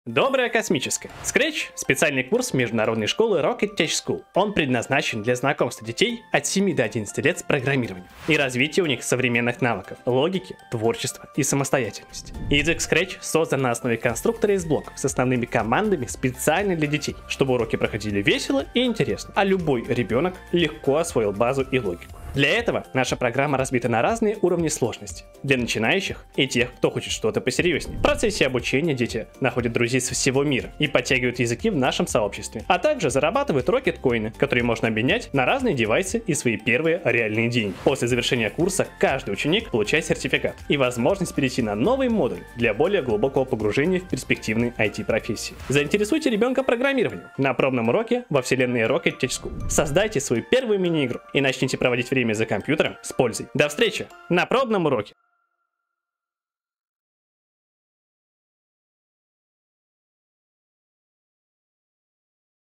Доброе космическое. Scratch – специальный курс международной школы Rocket Tech School. Он предназначен для знакомства детей от 7 до 11 лет с программированием и развития у них современных навыков, логики, творчества и самостоятельности. Язык Scratch создан на основе конструктора из блоков с основными командами специально для детей, чтобы уроки проходили весело и интересно, а любой ребенок легко освоил базу и логику. Для этого наша программа разбита на разные уровни сложности. Для начинающих и тех, кто хочет что-то посерьезнее. В процессе обучения дети находят друзей со всего мира и подтягивают языки в нашем сообществе. А также зарабатывают рокет-коины, которые можно обменять на разные девайсы и свои первые реальные деньги. После завершения курса каждый ученик получает сертификат и возможность перейти на новый модуль для более глубокого погружения в перспективные IT-профессии. Заинтересуйте ребенка программированием на пробном уроке во вселенной Rocket Tech School. Создайте свою первую мини-игру и начните проводить время за компьютером с пользой. До встречи на пробном уроке!